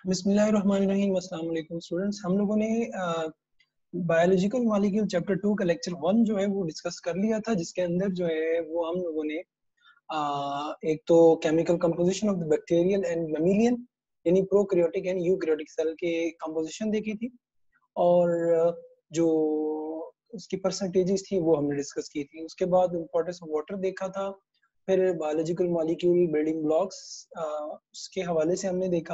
बिस्मिल्लाहिर्रहमानिर्रहीम। अस्सलाम वालेकुम स्टूडेंट्स। हम लोगों ने बायोलॉजिकल मॉलिक्यूल चैप्टर 2 का लेक्चर 1 जो है वो डिस्कस कर लिया था, जिसके अंदर जो है वो हम लोगों ने एक तो chemical composition of the bacterial and mammalian यानी प्रोकैरियोटिक एंड यूकैरियोटिक सेल के कंपोजिशन देखी थी, और जो उसकी परसेंटेजेस थी वो हमने डिस्कस की थी। उसके बाद इंपॉर्टेंस ऑफ वाटर देखा था, फिर बायोलॉजिकल मॉलिक्यूल बिल्डिंग ब्लॉक्स उसके हवाले से हमने देखा,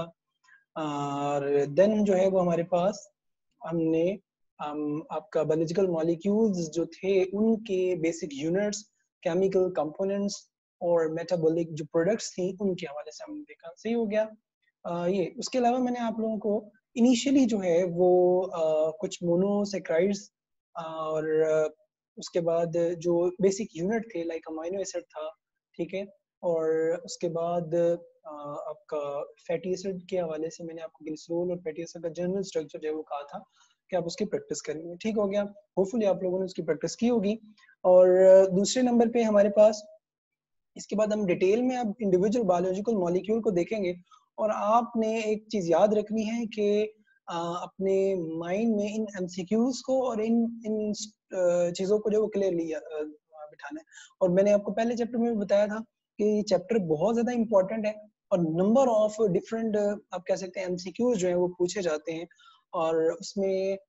और देन जो है वो हमारे पास हमने आपका बायोलॉजिकल मॉलिक्यूल्स जो थे उनके बेसिक यूनिट्स, केमिकल कंपोनेंट्स और मेटाबॉलिक जो प्रोडक्ट्स थी उनके हवाले से हमने देखा। सही हो गया। ये उसके अलावा मैंने आप लोगों को इनिशियली जो है वो कुछ मोनोसेक्राइड्स और उसके बाद जो बेसिक यूनिट थे लाइक अमाइनो एसिड था, ठीक है, और उसके बाद आपका फैटी एसिड के हवाले से मैंने आपको ग्लिसरॉल और फैटी एसिड का जनरल स्ट्रक्चर जो है वो कहा था कि आप उसकी प्रैक्टिस करेंगे। ठीक हो गया। होपफुली आप लोगों ने उसकी प्रैक्टिस की होगी। और दूसरे नंबर पे हमारे पास इसके बाद हम डिटेल में अब इंडिविजुअल बायोलॉजिकल मॉलिक्यूल को देखेंगे, और आपने एक चीज याद रखनी है कि अपने माइंड में इन एमसीक्यूज को और इन इन चीजों को जो वो क्लियरली बिठाना है। और मैंने आपको पहले चैप्टर में भी बताया था कि ये चैप्टर बहुत ज्यादा इंपॉर्टेंट है, और नंबर ऑफ डिफरेंट आप कह सकते हैं एमसीक्यूज जो है वो पूछे जाते हैं, और उसमें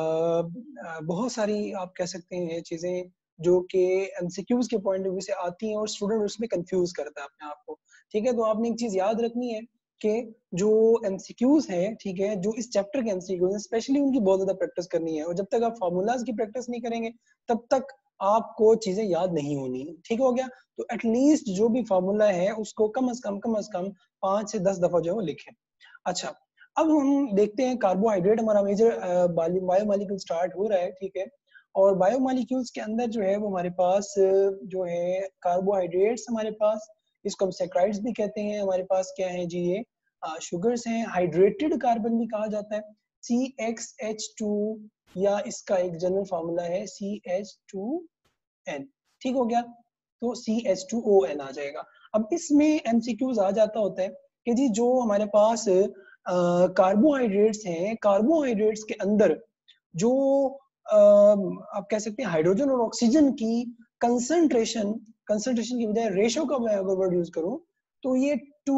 बहुत सारी आप कह सकते हैं चीजें जो कि एमसीक्यूज के पॉइंट ऑफ व्यू से आती हैं और स्टूडेंट उसमें कंफ्यूज करता है अपने आप को। ठीक है, तो आपने एक चीज याद रखनी है कि जो एमसीक्यूज है, ठीक है, जो इस चैप्टर के एमसीक्यूज हैं स्पेशली उनकी बहुत ज्यादा प्रैक्टिस करनी है, और जब तक आप फार्मूलाज की प्रैक्टिस नहीं करेंगे तब तक आपको चीजें याद नहीं होनी। ठीक हो गया। तो एटलीस्ट जो भी फार्मूला है उसको कम अज कम 5 से 10 दफा जो है वो लिखें। अच्छा, अब हम देखते हैं कार्बोहाइड्रेट हमारा मेजर बायोमॉलिक्यूल स्टार्ट हो रहा है, ठीक है, और बायोमॉलिक्यूल्स के अंदर जो है वो हमारे पास जो है कार्बोहाइड्रेट्स हमारे पास, इसको हम सैकराइड्स भी कहते हैं। हमारे पास क्या है जी, ये शुगर्स हैं। हाइड्रेटेड कार्बन भी कहा जाता है CXH2, या इसका एक जनरल फार्मूला है CH2N। ठीक हो गया, तो CH2ON आ जाएगा। अब इसमें एमसीक्यूज आ जाता होता है कि जी जो हमारे पास कार्बोहाइड्रेट्स हैं, कार्बोहाइड्रेट्स के अंदर जो आप कह सकते हैं हाइड्रोजन और ऑक्सीजन की कंसंट्रेशन, कंसंट्रेशन की बजाय रेशो का मैं अगर वर्ड यूज करूं तो ये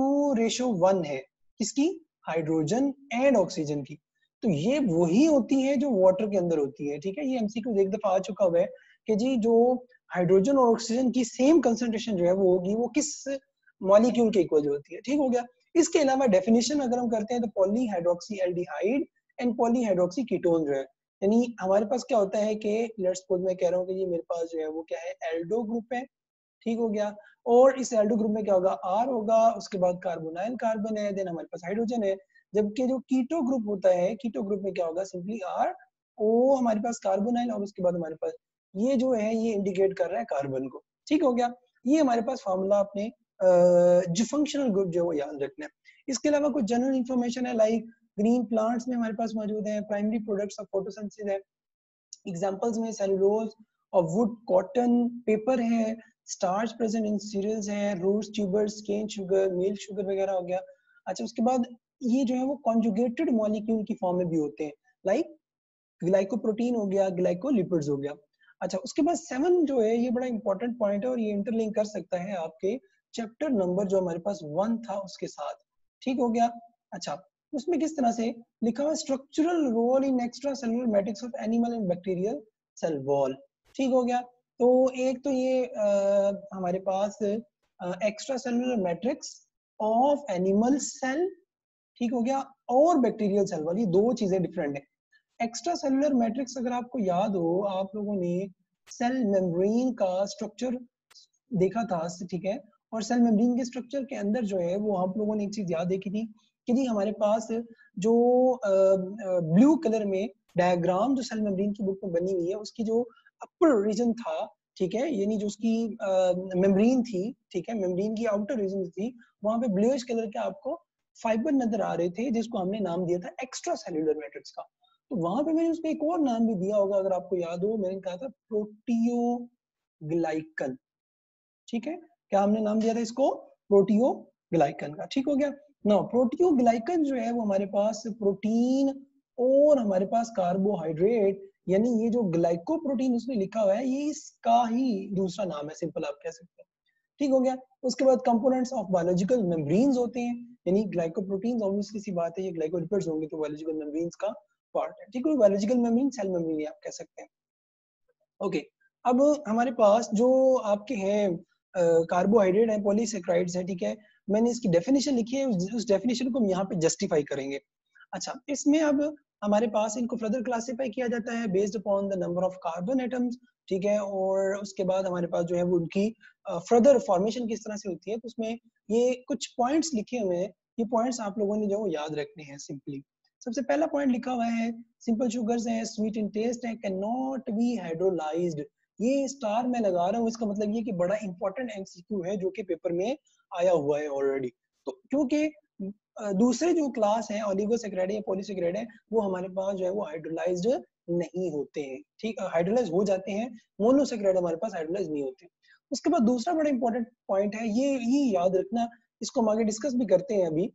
2:1 है। किसकी? हाइड्रोजन एंड ऑक्सीजन की। तो ये वही होती है जो वाटर के अंदर होती है। ठीक है, ये एमसीक्यू एक दफा आ चुका हुआ है कि जी जो हाइड्रोजन और ऑक्सीजन की सेम कंसंट्रेशन जो है वो होगी, वो किस मॉलिक्यूल के इक्वल होती है। ठीक हो गया। इसके अलावा डेफिनेशन अगर हम करते हैं तो polyhydroxy aldehyde and polyhydroxy ketone जो है, यानी हमारे पास क्या होता है कि लेट्स सपोज मैं कह रहा हूँ कि ये मेरे पास जो है वो क्या है, एल्डो ग्रुप है। ठीक हो गया। और इस एल्डो ग्रुप में क्या होगा, आर होगा, उसके बाद कार्बोनाइल कार्बन है, देन हमारे पास हाइड्रोजन है। जबकि जो कीटो ग्रुप होता है, कीटो ग्रुप में क्या होगा, सिंपली आर ओ हमारे पास कार्बोनाइल, और उसके बाद हमारे पास ये जो है ये इंडिकेट कर रहा है कार्बन को। ठीक हो गया। ये हमारे पास फॉर्मूला अपने जो फंक्शनल ग्रुप जो है वो याद रखना है। इसके अलावा कुछ जनरल इंफॉर्मेशन है, लाइक ग्रीन प्लांट्स में हमारे पास मौजूद है प्राइमरी प्रोडक्ट्स ऑफ फोटोसिंथेसिस है। एग्जांपल्स में सेलुलोज और वुड, कॉटन, पेपर है, स्टार्च प्रेजेंट इन सीरियल्स है, rose tubers, cane sugar, milk sugar वगैरह हो गया। अच्छा, उसके बाद ये जो है वो कॉन्जुगेटेड मॉलिक्यूल की फॉर्म में भी होते हैं, लाइक ग्लाइकोप्रोटीन हो गया, ग्लाइकोलिपिड्स हो गया। अच्छा, उसके बाद 7 जो है ये बड़ा इंपॉर्टेंट पॉइंट है, और ये इंटरलिंक कर सकता है आपके चैप्टर नंबर जो हमारे पास 1 था उसके साथ। ठीक हो गया। अच्छा, उसमें किस तरह से लिखा हुआ, structural role in extracellular matrix of animal and bacterial cell wall. ठीक हो गया। तो एक तो ये हमारे पास extracellular matrix of animal cell, ठीक हो गया, और बैक्टीरियल सेल वाली दो चीजें डिफरेंट है। एक्स्ट्रा सेलुलर मैट्रिक्स अगर आपको याद हो, आप लोगों ने सेल मेम्ब्रेन का स्ट्रक्चर देखा था, ठीक है, और सेल मेम्ब्रेन के स्ट्रक्चर के अंदर जो है वो आप लोगों ने एक चीज याद देखी थी कि जी हमारे पास जो ब्लू कलर में डायग्राम जो सेल मेम्ब्रेन की बुक में बनी हुई है, उसकी जो अपर रीजन था, ठीक है, यानी जो उसकी मेम्ब्रेन थी, ठीक है, मेम्ब्रेन की आउटर रीजन थी, वहां पे ब्लूइश कलर के आपको फाइबर नजर आ रहे थे, जिसको हमने नाम दिया था एक्स्ट्रा सेलुलर मैट्रिक्स का। तो वहां पे मैंने उसको एक और नाम भी दिया होगा, अगर आपको याद हो, मैंने कहा था प्रोटियोग्लाइकन। ठीक है, क्या हमने नाम दिया था इसको? प्रोटियोग्लाइकन का। ठीक हो गया। ना प्रोटियोग्लाइकन जो है वो हमारे पास प्रोटीन और हमारे पास कार्बोहाइड्रेट, यानी ये जो ग्लाइकोप्रोटीन उसने लिखा हुआ है ये इसका ही दूसरा नाम है, सिंपल आप कह सकते हैं। ठीक हो गया। उसके बाद कंपोनेंट्स ऑफ बायोलॉजिकल मेम्ब्रेन्स होते हैं, यानी ग्लाइकोप्रोटीन्स ऑब्वियसली सी बात है ये ग्लाइकोलिपिड्स होंगे तो बायोलॉजिकल मेम्ब्रेन्स का पार्ट है। ठीक है, बायोलॉजिकल मेम्ब्रेन सेल मेम्ब्रेन आप कह सकते हैं। ओके, अब हमारे पास जो आपके हैं कार्बोहाइड्रेट है, पॉलीसेक्राइड्स है, ठीक है, मैंने इसकी डेफिनेशन लिखी है, उस डेफिनेशन को हम यहाँ पे जस्टिफाई करेंगे। अच्छा, इसमें अब हमारे पास इनको फर्दर क्लासिफाई किया जाता है based upon the number of carbon atoms, ठीक है, और उसके बाद हमारे पास जो है वो उनकी फर्दर फॉर्मेशन किस तरह से होती है, तो उसमें ये कुछ पॉइंट्स लिखे हुए हैं, ये पॉइंट्स आप लोगों ने जो याद रखने हैं सिंपली। सबसे पहला पॉइंट लिखा हुआ है सिंपल शुगर्स है, स्वीट इन टेस्ट है, कैन नॉट बी हाइड्रोलाइज्ड। ये स्टार मैं लगा रहा हूँ, इसका मतलब ये कि बड़ा इंपॉर्टेंट एमसीक्यू है जो कि पेपर में आया हुआ है ऑलरेडी। तो क्योंकि दूसरे जो क्लास है ओलिगोसैकेराइड या पॉलीसैकेराइड है वो हमारे पास जो है वो हाइड्रोलाइज्ड नहीं होते हैं, ठीक, हाइड्रोलाइज हो जाते हैं, मोनोसैकेराइड हमारे पास हाइड्रोलाइज नहीं होते। उसके बाद दूसरा बड़ा इंपॉर्टेंट पॉइंट है, ये याद रखना, इसको हम आगे डिस्कस भी करते हैं अभी।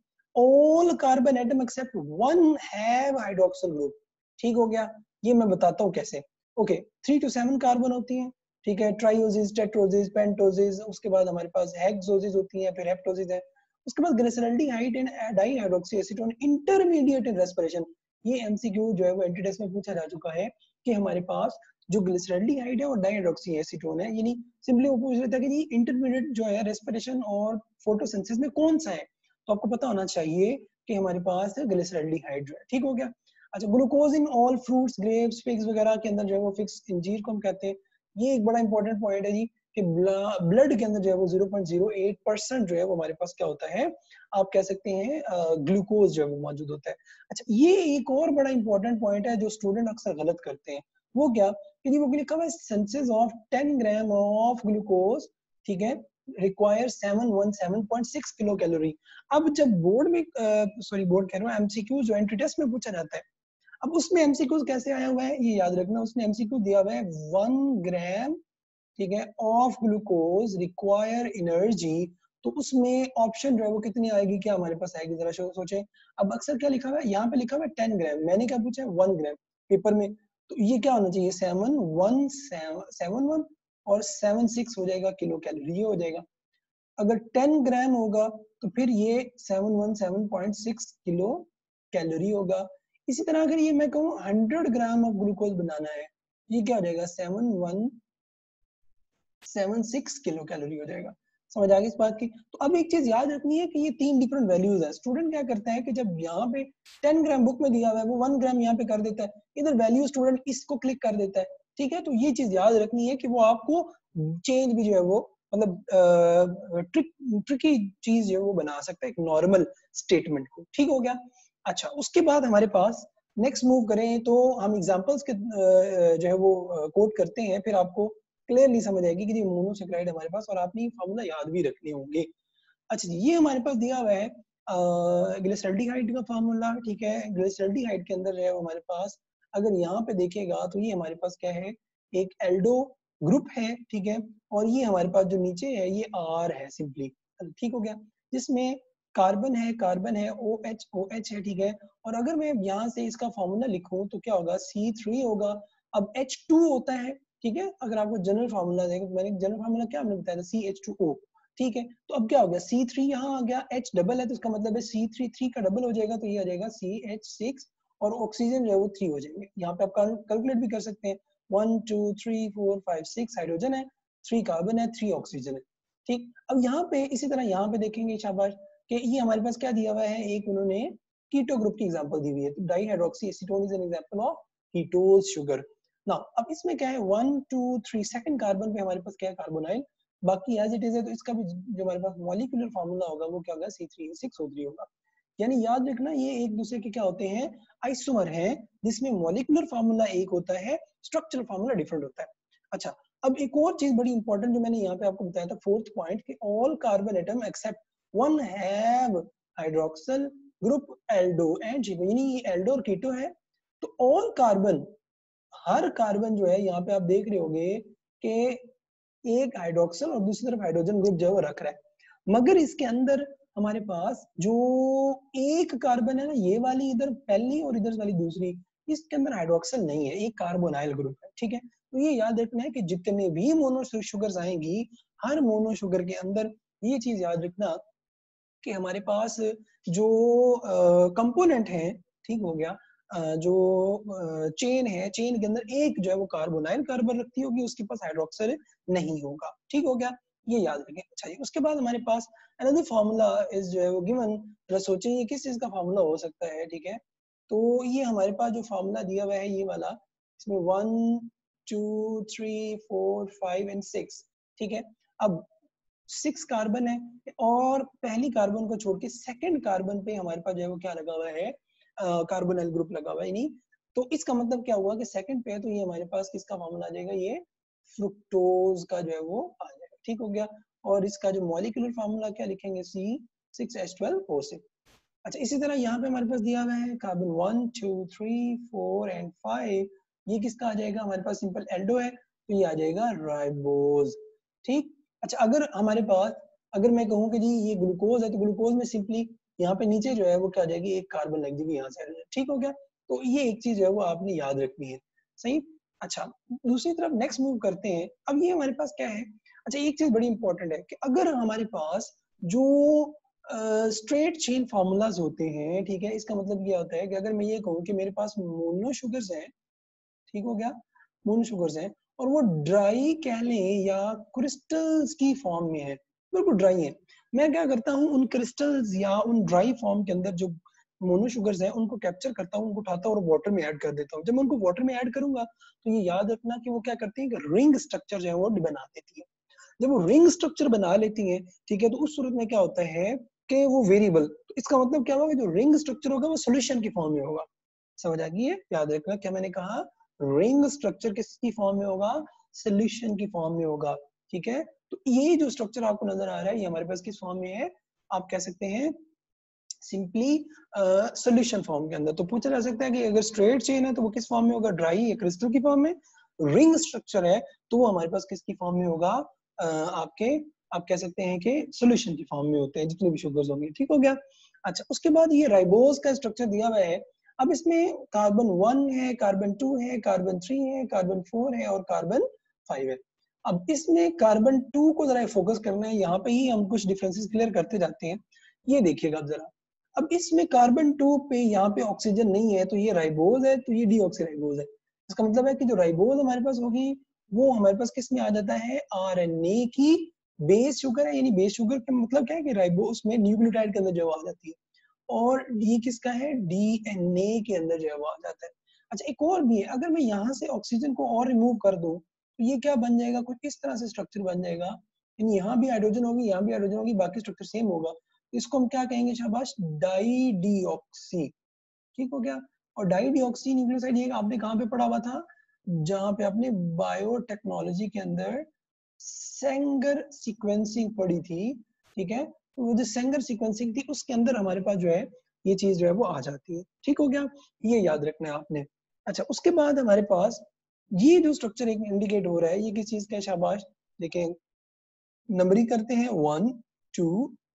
All carbon atom except one have hydroxyl group. ठीक हो गया, ये मैं बताता हूँ कैसे। ओके, 3 to 7 कार्बन होती हैं, ठीक है, ट्राइओसिस, टेट्रोसिस, पेंटोसिस, उसके बाद हमारे पास हेक्सोसिस होती है, फिर हेप्टोसिस है। उसके बाद glyceraldehyde and dihydroxy acetone intermediate in respiration. ये एमसीक्यू जो है वो एंटी टेस्ट में पूछा जा चुका है कि हमारे पास जो ग्लिसरॉल्डिहाइड है और डाइहाइड्रोक्सी एसीटोन है, यानी सिंपली वो पूछ रहा था कि जी इंटरमीडिएट जो है रेस्पिरेशन और फोटोसिंथेसिस में कौन सा है, तो आपको पता होना चाहिए कि हमारे पास ग्लिसरॉल्डिहाइड जो है। ठीक हो गया। अच्छा, glucose in all fruits, grapes, figs वगैरह के अंदर जो है वो फिग्स, इंजीर को हम कहते हैं। ये एक बड़ा इंपॉर्टेंट पॉइंट है जी कि ब्लड के अंदर जो है वो 0.08% जो है वो हमारे पास क्या होता है, आप कह सकते हैं ग्लूकोज जो है वो मौजूद होता है। अच्छा, ये एक और बड़ा इंपॉर्टेंट पॉइंट है जो स्टूडेंट अक्सर गलत करते हैं, वो क्या कि वो लिखा हुआ है senses of 10 gram of glucose, ठीक है, रिक्वायर 717.6 किलो कैलोरी। अब जब बोर्ड में सॉरी बोर्ड कह रहा हूँ, एमसीक्यू जो एंट्री टेस्ट में पूछा जाता है, अब उसमें एमसीक्यू कैसे आया हुआ है ये याद रखना, उसने एमसीक्यू दिया हुआ है 1 ग्राम, ठीक है, ऑफ ग्लूकोज रिक्वायर एनर्जी, तो उसमें ऑप्शन जो है वो कितनी आएगी, क्या हमारे पास आएगी, जरा सोचें। अब अक्सर क्या लिखा हुआ है, यहाँ पे लिखा हुआ है 10 ग्राम, मैंने क्या पूछा है 1 ग्राम पेपर में, तो ये क्या होना चाहिए 71771 और 76 हो जाएगा किलो कैलोरी, ये हो जाएगा। अगर 10 ग्राम होगा तो फिर ये 717.6 किलो कैलोरी होगा। इसी तरह अगर ये मैं कहूँ 100 ग्राम ऑफ ग्लूकोज बनाना है, ये क्या हो जाएगा 7176 किलो कैलोरी हो जाएगा। समझ आ गई इस बात की। तो अब एक चीज याद रखनी है कि ये 3 डिफरेंट वैल्यूज है। स्टूडेंट क्या करता है कि जब यहाँ पे 10 ग्राम बुक में दिया हुआ है वो 1 ग्राम यहाँ पे कर देता है, इधर वैल्यू स्टूडेंट इसको क्लिक कर देता है। ठीक है, तो ये चीज याद रखनी है कि वो आपको चेंज भी जो है वो मतलब ट्रिकी चीज जो है वो बना सकता है एक नॉर्मल स्टेटमेंट को। ठीक हो गया। अच्छा, उसके बाद हमारे पास नेक्स्ट मूव करें तो हम एग्जांपल्स के जो है वो कोट करते हैं, फिर आपको क्लियरली समझ आएगी कि मोनोसेक्राइड हमारे पास, और आपने फार्मूला याद भी रखने होंगे। अच्छा जी, ये हमारे पास दिया हुआ है ग्लिसरॉल्डिहाइड का फार्मूला, ठीक है। ग्लिसरॉल्डिहाइड के अंदर जो है हमारे पास अगर यहाँ पे देखेगा तो ये हमारे पास क्या है, एक एल्डो ग्रुप है, ठीक है, और ये हमारे पास जो नीचे है ये आर है सिंपली। ठीक हो गया, जिसमें कार्बन है ओ एच है, ठीक है। और अगर मैं यहाँ से इसका फॉर्मूला लिखूं तो क्या होगा, C3 होगा। अब H2 होता है, ठीक है, अगर आपको जनरल फार्मूला देखें, मैंने जनरल फार्मूला क्या हमने बताया था, CH2O, ठीक है। तो अब क्या हो गया, C3 यहाँ आ गया, H डबल है तो इसका मतलब है C3 3 का डबल हो जाएगा, तो ये आ जाएगा CH6, और ऑक्सीजन जो है वो 3 हो जाएंगे। यहाँ पे आप कैलकुलेट भी कर सकते हैं, 1 2 3 4 5 6 हाइड्रोजन है, 3 कार्बन है, 3 ऑक्सीजन है। ठीक, अब यहाँ पे इसी तरह यहाँ पे देखेंगे शाबाश कि ये हमारे पास क्या दिया हुआ है, एक उन्होंने कीटो ग्रुप की एग्जांपल दी हुई है, तो dihydroxy acetone is an example of ketose sugar. Now अब इसमें क्या है, 1 2 3 सेकंड कार्बन पे हमारे पास क्या है, कार्बोनाइल, बाकी एज इट इज है, तो इसका भी जो हमारे पास मॉलिक्यूलर फार्मूला होगा वो क्या होगा, C3H6O3 होगा। यानी याद रखना ये एक दूसरे के क्या होते हैं, आइसोमर हैं, जिसमें मॉलिक्यूलर फार्मूला एक होता है, स्ट्रक्चरल फार्मूला डिफरेंट होता है। अच्छा, अब एक और चीज बड़ी इंपॉर्टेंट जो मैंने यहाँ पे आपको बताया था, फोर्थ पॉइंट, कि all carbon atom except one have hydroxyl group aldo and keto, यानी एल्डो और कीटो है। तो ऑल कार्बन, हर कार्बन जो है यहाँ पे आप देख रहे होंगे कि एक हाइड्रोक्सिल और दूसरी तरफ हाइड्रोजन ग्रुप जो है वो रख रहा है, मगर इसके अंदर हमारे पास जो एक कार्बन है ना, ये वाली इधर पहली और इधर वाली दूसरी, इसके अंदर हाइड्रोक्सिल नहीं है, एक कार्बोनाइल ग्रुप है, ठीक है। तो ये याद रखना है कि जितने भी मोनो शुगर्स आएंगी, हर मोनो शुगर के अंदर ये चीज याद रखना कि हमारे पास जो कंपोनेंट है, ठीक हो गया, जो चेन है, चेन के अंदर एक जो है वो कार्बोनाइल कार्बन रखती होगी, उसके पास हाइड्रोक्सिल नहीं होगा, ठीक हो गया, ये याद रखें। अच्छा जी, उसके बाद हमारे पास अनदर फार्मूला इज जो है वो गिवन, जरा सोचें ये किस चीज का फार्मूला हो सकता है, ठीक है। तो ये हमारे पास जो फार्मूला दिया हुआ है ये वाला, इसमें 1 2 3 4 5 एंड 6, ठीक है। अब 6 कार्बन है और पहली कार्बन को छोड़ के सेकंड कार्बन पे हमारे पास जो है वो क्या लगा हुआ है, कार्बोनाइल ग्रुप लगा हुआ है, नहीं तो इसका मतलब क्या हुआ कि सेकंड पे है, तो ये हमारे पास किसका फॉर्मूला आ जाएगा, ये फ्रुक्टोज का जो है वो आ जाएगा, ठीक हो गया। और इसका जो मॉलिक्यूलर फार्मूला क्या लिखेंगे, C6H12O6। अच्छा, इसी तरह यहाँ पे हमारे पास दिया हुआ है कार्बन 1 2 3 4 एंड 5, ये किसका आ जाएगा, हमारे पास सिंपल एल्डो है, तो ये आ जाएगा राइबोज, ठीक। अच्छा, अगर हमारे पास, अगर मैं कहूँ कि जी ये ग्लूकोज है, तो ग्लूकोज में सिंपली यहाँ पे नीचे जो है वो क्या आ जाएगी, एक कार्बन लग जाएगी यहाँ से, ठीक हो गया। तो ये एक चीज है वो आपने याद रखनी है, सही। अच्छा, दूसरी तरफ नेक्स्ट मूव करते हैं। अब ये हमारे पास क्या है, अच्छा एक चीज बड़ी इंपॉर्टेंट है कि अगर हमारे पास जो स्ट्रेट चेन फार्मूलाज होते हैं, ठीक है, इसका मतलब क्या होता है कि अगर मैं ये कहूँ कि मेरे पास मोनो शुगर्स हैं, ठीक हो गया, मोनो शुगर्स हैं, और वो ड्राई कह लें या क्रिस्टल्स की फॉर्म में है, बिल्कुल ड्राई है, मैं क्या करता हूँ उन क्रिस्टल्स या उन ड्राई फॉर्म के अंदर जो मोनो शुगर्स हैं उनको कैप्चर करता हूँ, उनको उठाता हूँ और वाटर में ऐड कर देता हूँ। जब मैं उनको वाटर में ऐड करूंगा तो ये याद रखना कि वो क्या करती है कि रिंग स्ट्रक्चर जो है वो बना देती है। जब वो रिंग स्ट्रक्चर बना लेती है, ठीक है, तो उस सूरत में क्या होता है कि वो वेरिएबल, तो इसका मतलब क्या होगा, जो रिंग स्ट्रक्चर होगा वो सोल्यूशन की फॉर्म में होगा। समझ आ गई है, याद रखना क्या मैंने कहा, रिंग स्ट्रक्चर किसकी फॉर्म में होगा, सोल्यूशन की फॉर्म में होगा, ठीक है। तो ये जो स्ट्रक्चर आपको नजर आ रहा है ये हमारे पास किस फॉर्म में है, आप कह सकते हैं सिंपली सोल्यूशन फॉर्म के अंदर। तो पूछा जा सकता है कि अगर स्ट्रेट चेन है तो वो किस फॉर्म में होगा, ड्राई या क्रिस्टल की फॉर्म में। रिंग स्ट्रक्चर है तो वो हमारे पास किसकी फॉर्म में होगा, आपके, आप कह सकते हैं कि सोल्यूशन की फॉर्म में होते हैं जितने भी शुगर्स होंगे, ठीक हो गया। अच्छा, उसके बाद ये राइबोज का स्ट्रक्चर दिया हुआ है। अब इसमें कार्बन 1 है, कार्बन 2 है, कार्बन 3 है, कार्बन 4 है और कार्बन 5 है। अब इसमें कार्बन 2 को जरा फोकस करना है, यहाँ पे ही हम कुछ डिफरेंसेस क्लियर करते जाते हैं। ये देखिएगा आप जरा, अब इसमें कार्बन 2 पे यहाँ पे ऑक्सीजन नहीं है, तो ये राइबोज है, तो ये डीऑक्सीराइबोज है। इसका मतलब है कि जो राइबोज हमारे पास होगी वो हमारे पास किस में आ जाता है, आरएनए की बेस शुगर है, यानी बेस शुगर का मतलब क्या है कि राइबोज में न्यूक्लियोटाइड के अंदर जो आ जाती है, और ये किसका है, डीएनए के अंदर जो है वो आ जाता है। अच्छा, एक और भी है, अगर मैं यहाँ से ऑक्सीजन को और रिमूव कर दूं तो ये क्या बन जाएगा, कुछ इस तरह से स्ट्रक्चर बन जाएगा, यानी यहाँ भी हाइड्रोजन होगी, यहाँ भी हाइड्रोजन होगी, बाकी स्ट्रक्चर सेम होगा। इसको हम क्या कहेंगे, शाबाश, डाई डीऑक्सी, ठीक हो गया। और डाई डीऑक्सी न्यूक्लियोसाइड ये आपने कहाँ पे पढ़ा हुआ था, जहाँ पे आपने बायोटेक्नोलॉजी के अंदर सेंगर सीक्वेंसिंग पढ़ी थी, ठीक है। तो वो जो सेंगर सीक्वेंसिंग थी उसके अंदर हमारे पास जो है ये चीज जो है वो आ जाती है, ठीक हो गया, ये याद रखना है आपने। अच्छा, उसके बाद हमारे पास ये जो स्ट्रक्चर एक इंडिकेट हो रहा है ये किस चीज का है, शाबाश, देखें, नंबरिंग करते हैं 1 2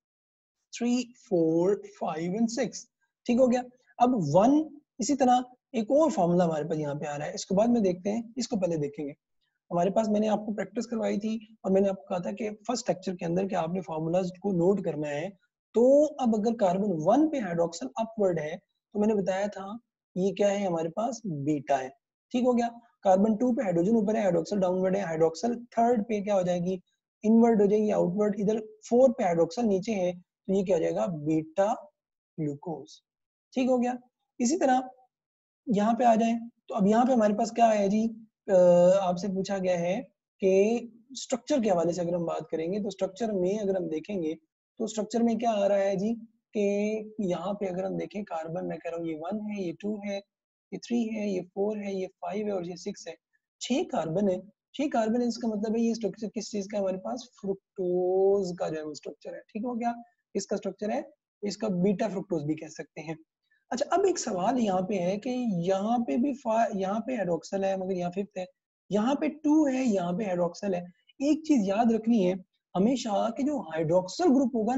3 4 5 एंड 6, ठीक हो गया। अब 1, इसी तरह एक और फॉर्मूला हमारे पास यहाँ पे आ रहा है, इसको बाद में देखते हैं, इसको पहले देखेंगे। हमारे पास, मैंने आपको प्रैक्टिस करवाई थी और मैंने आपको कहा था कि फर्स्ट लेक्चर के अंदर कि आपने फार्मूलाज को नोट करना है। तो अब अगर कार्बन 1 पे हाइड्रोक्सिल अपवर्ड है तो मैंने बताया था ये क्या है, हमारे पास बीटा है, ठीक हो गया। कार्बन 2 पे हाइड्रोजन ऊपर है, हाइड्रोक्सिल डाउनवर्ड है, हाइड्रोक्सिल थर्ड पे क्या हो जाएगी, इनवर्ड हो जाएगी, आउटवर्ड। इधर 4 पे हाइड्रोक्सिल नीचे है तो ये क्या हो जाएगा, बीटा ग्लूकोज, ठीक हो गया। इसी तरह यहाँ पे आ जाए, तो अब यहाँ पे हमारे पास क्या है जी, आपसे पूछा गया है कि स्ट्रक्चर के हवाले से अगर हम बात करेंगे तो स्ट्रक्चर में अगर हम देखेंगे तो स्ट्रक्चर में क्या आ रहा है जी, कि यहाँ पे अगर हम देखें कार्बन, मैं कह रहा हूँ ये 1 है, ये 2 है, ये 3 है, ये 4 है, ये 5 है और ये 6 है, 6 कार्बन है। 6 कार्बन है, इसका मतलब है ये स्ट्रक्चर किस चीज का है, हमारे पास फ्रुक्टोज का जो है स्ट्रक्चर है, ठीक हो गया। इसका स्ट्रक्चर है, इसका बीटा फ्रुक्टोज भी कह सकते हैं। अच्छा, अब एक सवाल यहाँ पे है कि यहाँ पे भी यहाँ पे हाइड्रोक्सिल है मगर यहाँ फिफ्थ है, यहाँ पे 2 है, यहाँ पे हाइड्रोक्सिल है। एक चीज याद रखनी है हमेशा कि जो हाइड्रोक्सिल ग्रुप होगा ना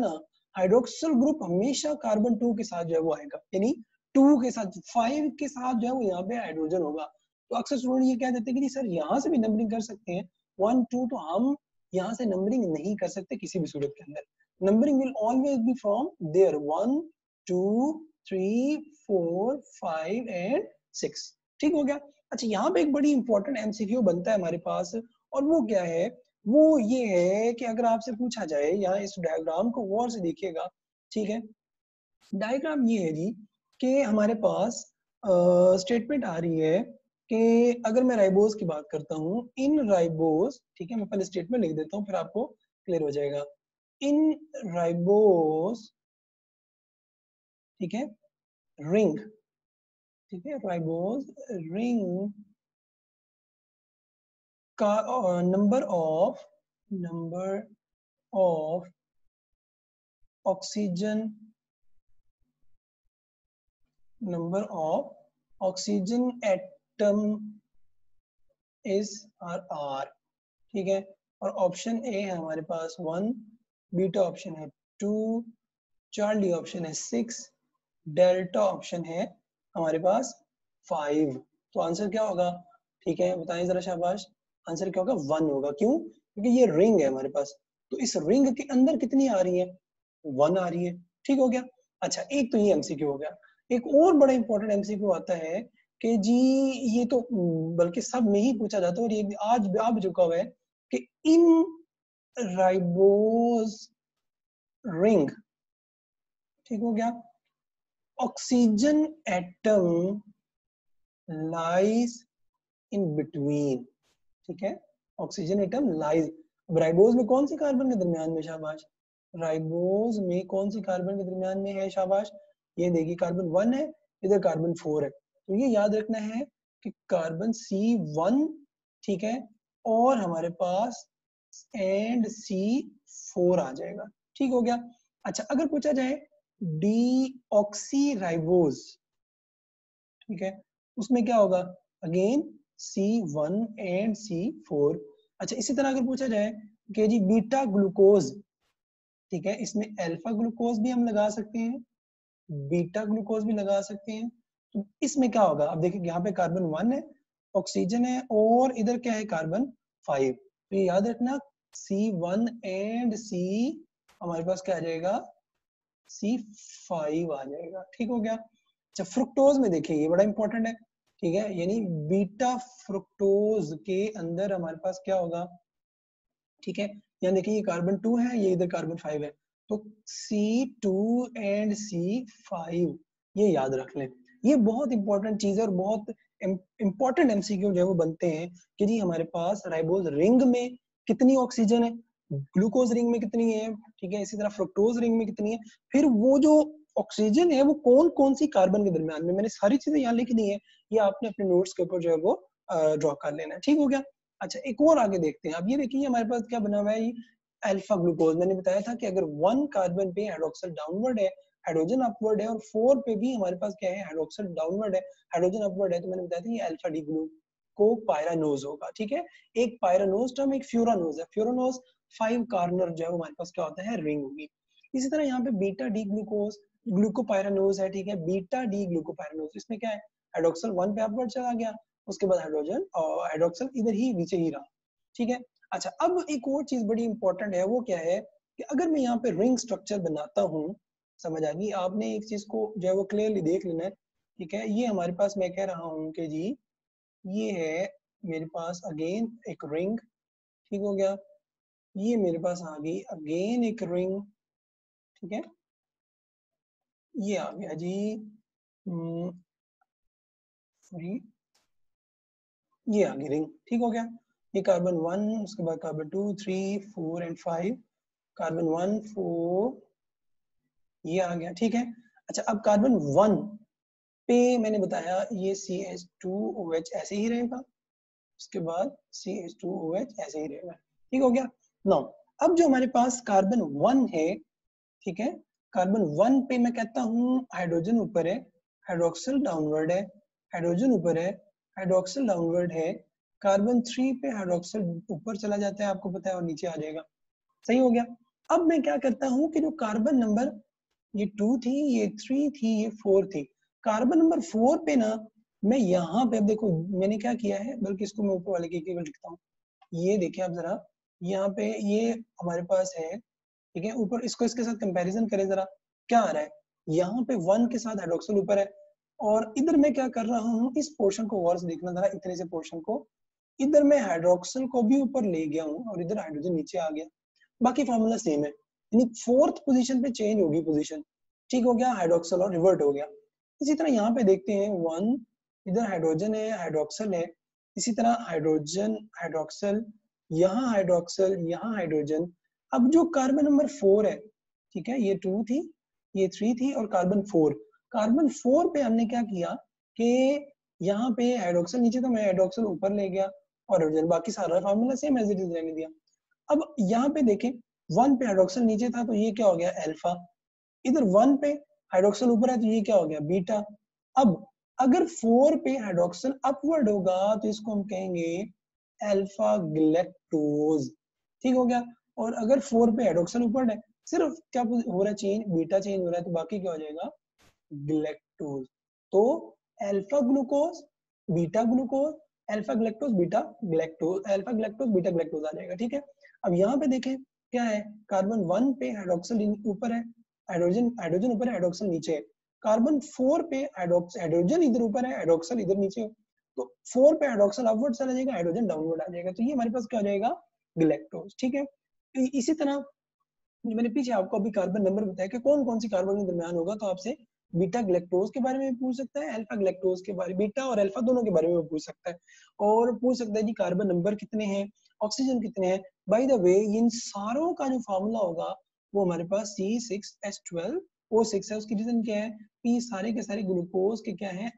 हाइड्रोक्सिल ग्रुप हमेशा कार्बन 2 के साथ जो है वो आएगा, यानी 2 के साथ 5 के साथ जो है वो यहाँ पे हाइड्रोजन होगा। तो अक्सर स्टूडेंट ये कह देते हैं कि सर यहाँ से भी नंबरिंग कर सकते हैं 1 2, तो हम यहाँ से नंबरिंग नहीं कर सकते किसी भी सूरत के अंदर। Numbering will always be from there 1 2 3 4 5 and 6। ठीक हो गया। अच्छा, यहाँ पे एक बड़ी इंपॉर्टेंट एमसीक्यू बनता है हमारे पास, और वो क्या है, वो ये है कि अगर आपसे पूछा जाए, यहाँ इस डायग्राम को गौर से देखिएगा, ठीक है। डायग्राम ये है जी कि हमारे पास स्टेटमेंट आ रही है कि अगर मैं राइबोज की बात करता हूँ, इन राइबोज, ठीक है, मैं पहले स्टेटमेंट लिख देता हूँ फिर आपको क्लियर हो जाएगा। इन राइबोज, ठीक है, रिंग, ठीक है, राइबोज रिंग का number of oxygen, number of oxygen atom is are, ठीक है। और ऑप्शन ए है हमारे पास 1, बीटा ऑप्शन है 2, चार्ली ऑप्शन है 6, डेल्टा ऑप्शन है हमारे पास 5। तो आंसर क्या होगा, ठीक है, बताएं जरा शाबाश। आंसर क्या होगा, 1 होगा। क्यों? क्योंकि ये रिंग है हमारे पास, तो इस रिंग के अंदर कितनी आ रही है, 1 आ रही है। ठीक हो गया। अच्छा, एक तो ये एमसीक्यू हो गया। एक और बड़ा इंपॉर्टेंट एमसीक्यू आता है कि जी, ये तो बल्कि सब में ही पूछा जाता है और ये आज आ भी चुका हुआ है कि इन राइबोज रिंग, ठीक हो गया, oxygen atom lies in between, ठीक है, ऑक्सीजन एटम लाइज। अब राइबोज में कौन सी कार्बन के दरमियान में, शाबाश, राइबोज में कौन सी कार्बन के दरमियान में है, शाबाश, ये देखिए कार्बन 1 है, इधर कार्बन 4 है, तो ये याद रखना है कि कार्बन C1, ठीक है, और हमारे पास एंड C4 आ जाएगा। ठीक हो गया। अच्छा, अगर पूछा जाए डीऑक्सी राइबोज, ठीक है, उसमें क्या होगा, अगेन C1 एंड C4। अच्छा, इसी तरह अगर पूछा जाए कि जी बीटा ग्लूकोज, ठीक है, इसमें अल्फा ग्लूकोज भी हम लगा सकते हैं, बीटा ग्लूकोज भी लगा सकते हैं, तो इसमें क्या होगा, अब देखिए यहाँ पे कार्बन 1 है, ऑक्सीजन है, और इधर क्या है, कार्बन 5। तो ये याद रखना C1 एंड C हमारे पास क्या आ जाएगा, C5 आ जाएगा। ठीक हो गया। अच्छा, फ्रुक्टोज में देखिए, ये बड़ा इंपॉर्टेंट है, ठीक है, यानी बीटा फ्रुक्टोज के अंदर हमारे पास क्या होगा, ठीक है, यहाँ देखिए ये कार्बन 2 है, ये इधर कार्बन 5 है, तो C2 एंड C5, ये याद रख लें। ये बहुत इंपॉर्टेंट चीज है और बहुत इंपॉर्टेंट एमसीक्यू जो है वो बनते हैं कि जी हमारे पास राइबोज रिंग में कितनी ऑक्सीजन है, ग्लूकोज रिंग में कितनी है, ठीक है, इसी तरह फ्रुक्टोज रिंग में कितनी है, फिर वो जो ऑक्सीजन है वो कौन कौन सी कार्बन के दरमियान में, मैंने सारी चीजें यहाँ लिख दी है, ये आपने अपने नोट्स के ऊपर जो है वो ड्रॉ कर लेना है। ठीक हो गया। अच्छा, एक और आगे देखते हैं। अब ये देखिए हमारे पास क्या बना हुआ है, ये अल्फा ग्लूकोज। मैंने बताया था कि अगर 1 कार्बन पे हाइड्रोक्सिल डाउनवर्ड है, हाइड्रोजन अपवर्ड है, और 4 पे भी हमारे पास क्या है, हाइड्रोक्सिल डाउनवर्ड है, हाइड्रोजन अपवर्ड है, तो मैंने बताया था ये अल्फा डी ग्लूको पायरानोज होगा। ठीक है, एक पायरानोज टर्म, एक फ्यूरानोज है। फ्यूरानोज 5 कार्नर जो है हमारे पास क्या होता है, रिंग होगी। इसी तरह यहाँ पे बीटा डी ग्लूकोज ग्लूकोपायरानोज है, ठीक है, बीटा डी ग्लूकोपायरानोज, इसमें क्या है, हाइड्रोक्सिल 1 पे अपवर्ड चला गया, उसके बाद हाइड्रोजन और हाइड्रोक्सिल इधर ही नीचे ही रहा। ठीक है। अच्छा, अब एक और चीज बड़ी इंपॉर्टेंट है, वो क्या है कि अगर मैं यहाँ पे रिंग स्ट्रक्चर बनाता हूँ, समझ आ गई, आपने एक चीज को जो है वो क्लियरली देख लेना है। ठीक है, ये हमारे पास मैं कह रहा हूँ कि जी ये है मेरे पास अगेन एक रिंग, ठीक हो गया, ये मेरे पास आ गई अगेन एक रिंग, ठीक है, ये आ गया जी ये आ गई रिंग। ठीक हो गया। ये कार्बन 1, उसके बाद कार्बन 2 3 4 एंड 5, कार्बन 1 4, ये आ गया। ठीक है। अच्छा, अब कार्बन 1 पे मैंने बताया ये CH2OH ऐसे ही रहेगा, उसके बाद CH2OH ऐसे ही रहेगा। ठीक हो गया। नाउ अब जो हमारे पास कार्बन 1 है, ठीक है, कार्बन 1 पे मैं कहता हूँ हाइड्रोजन ऊपर है, हाइड्रोक्सिल डाउनवर्ड है, हाइड्रोजन ऊपर है, हाइड्रोक्सिल डाउनवर्ड है, कार्बन 3 पे हाइड्रोक्सिल ऊपर चला जाता है, आपको पता है, और नीचे आ जाएगा। सही हो गया। अब मैं क्या करता हूँ कि जो कार्बन नंबर ये 2 थी, ये 3 थी, ये 4 थी, कार्बन नंबर 4 पे ना मैं यहाँ पे, अब देखो मैंने क्या किया है, बल्कि इसको मैं ऊपर वाले के केवल लिखता हूँ। ये देखिए आप जरा, यहाँ पे ये हमारे पास है, ठीक है, ऊपर इसको इसके साथ कंपैरिजन करें जरा, क्या आ रहा है, यहाँ पे 1 के साथ हाइड्रोक्सिल ऊपर है, और इधर मैं क्या कर रहा हूँ, इस पोर्शन को गौर से देखना जरा, इतने से पोर्शन को, इधर मैं हाइड्रोक्सिल को भी ऊपर ले गया हूँ और इधर हाइड्रोजन नीचे आ गया, बाकी फॉर्मूला सेम है, यानी 4th पोजीशन पे चेंज होगी पोजीशन, ठीक हो गया, हाइड्रोक्सिल और रिवर्ट हो गया। इसी तरह यहाँ पे देखते हैं 1, इधर हाइड्रोजन है, हाइड्रोक्सिल है, इसी तरह हाइड्रोजन, हाइड्रोक्सिल, यहाँ हाइड्रोक्सिल, यहाँ हाइड्रोजन। अब जो कार्बन नंबर 4 है, ठीक है, ये 2 थी, ये 3 थी, और कार्बन 4, कार्बन 4 पे हमने क्या किया कि यहाँ पे हाइड्रोक्सिल नीचे, तो मैं हाइड्रोक्सिल ऊपर ले गया और हाइड्रोजन, बाकी सारा formula same as it is रहने दिया। अब यहाँ पे देखें 1 पे हाइड्रोक्सिल नीचे था, तो ये क्या हो गया, अल्फा, इधर 1 पे हाइड्रोक्सिल ऊपर है, तो ये क्या हो गया, बीटा। अब अगर 4 पे हाइड्रोक्सिल अपवर्ड होगा तो इसको हम कहेंगे अल्फा गैलेक्टोज, ठीक हो गया। और अगर 4 पे हाइड्रोक्सिल ऊपर है, सिर्फ क्या हो रहा है, चेंज, बीटा चेंज हो रहा है, तो बाकी क्या हो जाएगा, गैलेक्टोज। तो alpha glucose, beta glucose, alpha galactose, beta galactose, alpha galactose, beta galactose आ जाएगा, ठीक है। अब यहाँ पे देखें क्या है, कार्बन 1 पे हाइड्रोक्सिल ऊपर है, हाइड्रोजन हाइड्रोजन ऊपर है, हाइड्रोक्सिल नीचे है। कार्बन 4 पे हाइड्रोजन इधर ऊपर है, हाइड्रोक्सिल इधर नीचे है, तो 4 पे हाइड्रोक्सिल अपवर्ड चला जाएगा, हाइड्रोजन डाउनवर्ड आ जाएगा, तो ये हमारे पास क्या हो जाएगा, गैलेक्टोज, ठीक है। इसी तरह मैंने पीछे आपको अभी कार्बन नंबर बताया कि कौन कौन सी कार्बन के दरमियान होगा, तो आपसे बीटा ग्लैक्टोज के बारे में पूछ सकता है, अल्फा ग्लैक्टोज के बारे में, बीटा और अल्फा दोनों के बारे में पूछ सकता है, और पूछ सकता है जी कार्बन नंबर कितने हैं, ऑक्सीजन कितने हैं। बाय द वे इन सारों का जो फार्मूला होगा वो हमारे पास C6H12O6 है, उसकी रीजन क्या है, ये सारे के सारे ग्लूकोज के क्या है,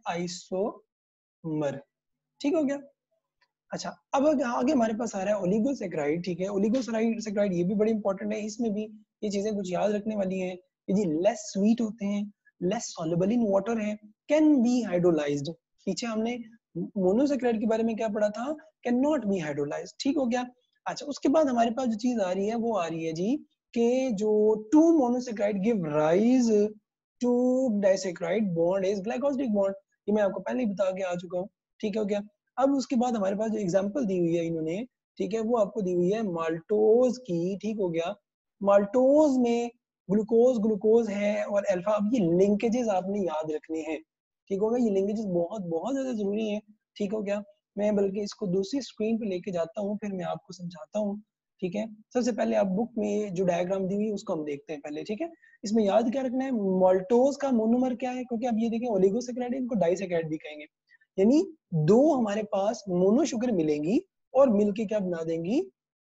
आइसोमर, ठीक हो गया। अच्छा, अब आगे हमारे पास आ रहा है ओलिगोसैकेराइड, ठीक है, ओलिगोसैकेराइड ये भी बड़ी इंपॉर्टेंट है, इसमें भी ये चीजें कुछ याद रखने वाली हैं, ये लेस स्वीट होते हैं, लेस सॉल्युबल इन वाटर है, कैन बी हाइड्रोलाइज्ड। पीछे हमने मोनोसैकेराइड के बारे में क्या पढ़ा था, कैन नॉट बी हाइड्रोलाइज्ड, ठीक हो गया। अच्छा, उसके बाद हमारे पास जो चीज आ रही है वो आ रही है जी कि जो 2 monosaccharide give rise to disaccharide bond is glycosidic bond, ये मैं आपको पहले ही बता के आ चुका हूँ, ठीक हो गया। अब उसके बाद हमारे पास जो एग्जांपल दी हुई है इन्होंने, ठीक है, वो आपको दी हुई है माल्टोज की, ठीक हो गया। माल्टोज में ग्लूकोज ग्लूकोज है और अल्फा, अब ये लिंकेजेस आपने याद रखने हैं, ठीक हो गया, ये लिंकेजेस बहुत बहुत ज्यादा जरूरी है, ठीक हो गया। मैं बल्कि इसको दूसरी स्क्रीन पे लेके जाता हूँ, फिर मैं आपको समझाता हूँ, ठीक है। सबसे पहले आप बुक में जो डायग्राम दी हुई है उसको हम देखते हैं पहले, ठीक है। इसमें याद क्या रखना है, माल्टोज का मोनोमर क्या है, क्योंकि अब ये देखें ओलिगोसैकेराइड, इनको डाइसैकेराइड भी कहेंगे, यानी 2 हमारे पास मोनो शुगर मिलेंगी और मिलके क्या बना देंगी,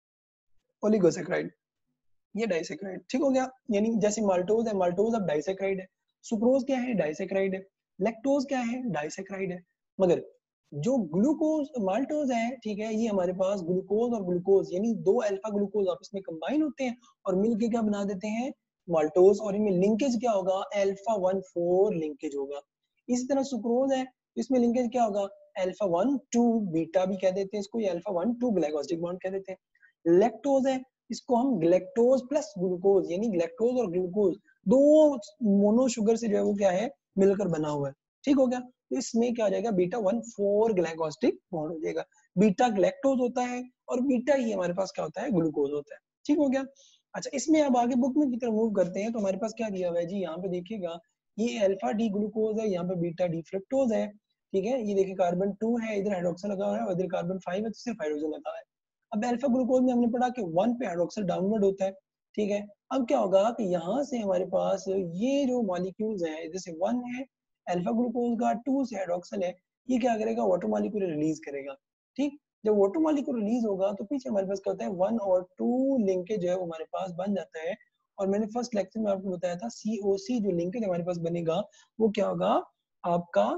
ओलिगोसैकेराइड, ये डाइसैकेराइड, ठीक हो गया। यानी जैसे माल्टोज है, माल्टोज अब डाइसैकेराइड है, सुक्रोज क्या है, डाइसैकेराइड है, लैक्टोज क्या है, डाइसैकेराइड है। मगर जो ग्लूकोज माल्टोज है, ठीक है, ये हमारे पास ग्लूकोज और ग्लूकोज यानी 2 अल्फा ग्लूकोज आपस में कंबाइन होते हैं और मिलके क्या बना देते हैं, माल्टोज, और इनमें लिंकेज क्या होगा, अल्फा 1,4 लिंकेज होगा। इसी तरह सुक्रोज है, इसमें लिंकेज क्या होगा, अल्फा 1,2 बीटा भी कह देते हैं इसको, या अल्फा 1,2 ग्लाइकोसिलिक बॉन्ड कह देते हैं। लैक्टोज है, इसको हम ग्लैक्टोज प्लस ग्लूकोज यानी ग्लैक्टोज और ग्लूकोज 2 मोनो शुगर से जो है वो क्या है, मिलकर बना हुआ है, ठीक हो गया। तो इसमें क्या हो जाएगा, बीटा 1,4 ग्लाइकोसिलिक बॉन्ड हो जाएगा, बीटा ग्लैक्टोज होता है और बीटा ही हमारे पास क्या होता है, ग्लूकोज होता है, ठीक हो गया। अच्छा, इसमें अब आगे बुक में की तरफ मूव करते हैं, तो हमारे पास क्या दिया हुआ है जी, यहाँ पे देखिएगा, ये अल्फा डी ग्लूकोज है, यहाँ पे बीटा डी फ्रक्टोज है, ठीक है। ये देखिए कार्बन 2 है, इधर हाइड्रोक्सिल लगा हुआ है और इधर कार्बन 5 है, तो सिर्फ हाइड्रोजन लगा है। अब अल्फा ग्लूकोज में हमने पढ़ा कि 1 पे हाइड्रोक्सिल डाउनवर्ड होता है, ठीक है। अब क्या होगा कि यहाँ से हमारे पास ये जो मॉलिक्यूल्स हैं, जैसे 1 है अल्फा ग्लूकोज का, 2 से हाइड्रोक्सिल है, ये क्या करेगा, वाटर मॉलिक्यूल रिलीज करेगा, ठीक। जब वाटर मॉलिक्यूल रिलीज होगा तो पीछे हमारे पास क्या होता है, 1 और 2 लिंकेज जो है वो हमारे पास बन जाता है। और मैंने फर्स्ट लेक्चर में आपको बताया था COC जो लिंकेज हमारे पास बनेगा वो क्या होगा, आपका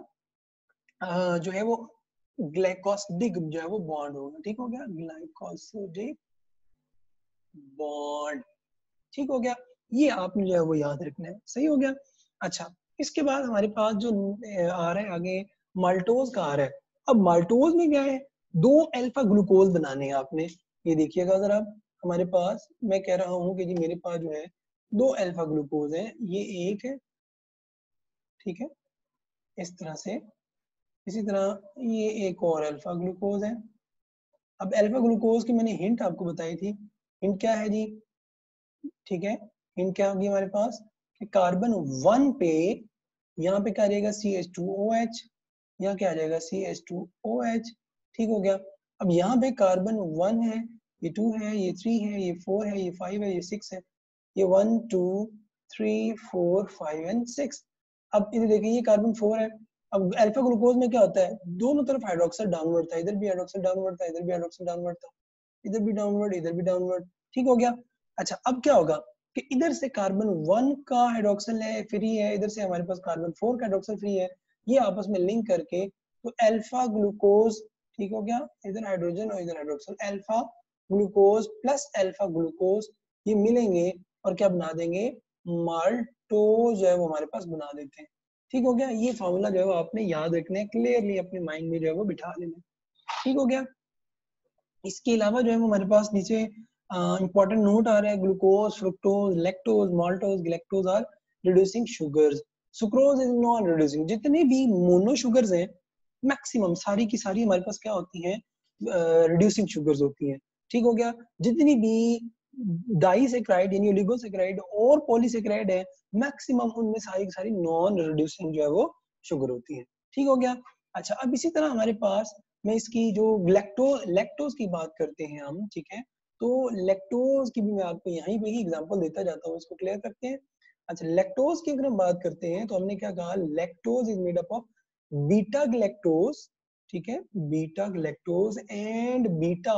जो है वो ग्लाइकोसिडिक जो है वो बॉन्ड होगा, ठीक हो गया, ग्लाइकोसिडिक बॉन्ड, ठीक हो गया। ये आपने जो है वो याद रखना है, सही हो गया। अच्छा, इसके बाद हमारे पास जो आ रहा है आगे, माल्टोज का आ रहा है। अब माल्टोज में क्या है, 2 अल्फा ग्लूकोज बनाने हैं आपने, ये देखिएगा जरा, हमारे पास, मैं कह रहा हूँ कि जी मेरे पास जो है 2 अल्फा ग्लूकोज है, ये एक है, ठीक है, इस तरह से। इसी तरह ये एक और अल्फा ग्लूकोज है। अब अल्फा ग्लूकोज की मैंने हिंट आपको बताई थी, हिंट क्या है जी, ठीक है, हिंट क्या होगी हमारे पास कि कार्बन 1 पे यहाँ पे क्या आ जाएगा CH2OH, यहाँ क्या आ जाएगा CH2OH, ठीक हो गया। अब यहाँ पे कार्बन 1 है, ये 2 है, ये 3 है, ये 4 है, ये 5 है, ये 6 है, ये 1 2 3 4 5 एंड 6। अब इधर देखिए ये कार्बन 4 है। अब अल्फा ग्लूकोज में क्या होता है, दोनों तरफ हाइड्रोक्साइड डाउनवर्ड था, इधर भी हाइड्रोक्साइड डाउनवर्ड था, इधर भी हाइड्रोक्साइड डाउनवर्ड था, इधर भी डाउनवर्ड, इधर भी डाउनवर्ड, ठीक हो गया। अच्छा अब क्या होगा कि इधर से कार्बन 1 का हाइड्रोक्सिल है फ्री है, इधर से हमारे पास कार्बन 4 का हाइड्रोक्सिल फ्री है, ये आपस में लिंक करके तो अल्फा ग्लूकोज, ठीक हो गया, इधर हाइड्रोजन और इधर hydroxyl, alpha glucose plus alpha glucose ये मिलेंगे और क्या बना देंगे, माल्टोज जो है वो हमारे पास बना देते हैं, ठीक हो गया। ये फॉर्मूला जो है वो आपने याद रखना है, क्लियरली अपने माइंड में जो है वो बिठा लेना है, ठीक हो गया। इसके अलावा जो है वो हमारे पास नीचे इंपॉर्टेंट नोट आ रहा है, glucose, fructose, lactose, maltose, galactose are reducing sugars, sucrose is non reducing. जितने भी मोनो शुगर्स हैं मैक्सिमम सारी की सारी हमारे पास क्या होती हैं, रिड्यूसिंग शुगर्स होती हैं, ठीक हो गया। जितनी भी डाइसेक्राइड यानी ओलिगोसेक्राइड और पॉलीसेक्राइड है मैक्सिमम उनमें सारी की सारी नॉन रिड्यूसिंग जो है वो शुगर होती है, ठीक हो गया। अच्छा अब इसी तरह हमारे पास में इसकी जो लैक्टोज की बात करते हैं हम, ठीक है, तो लैक्टोज की भी मैं आपको यहीं पे ही एग्जांपल देता जाता हूँ, इसको क्लियर करते हैं। अच्छा लैक्टोज की अगर हम बात करते हैं तो हमने क्या कहा, lactose is made up of beta galactose, ठीक है, beta galactose and beta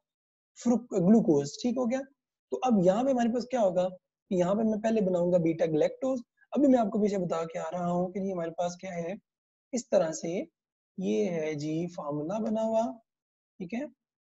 glucose, ठीक हो गया। तो अब यहाँ पे हमारे पास क्या होगा कि यहाँ पे मैं पहले बनाऊंगा बीटा ग्लैक्टोज, अभी मैं आपको पीछे बता के आ रहा हूँ कि ये हमारे पास क्या है, इस तरह से ये है जी फार्मूला बना हुआ, ठीक है,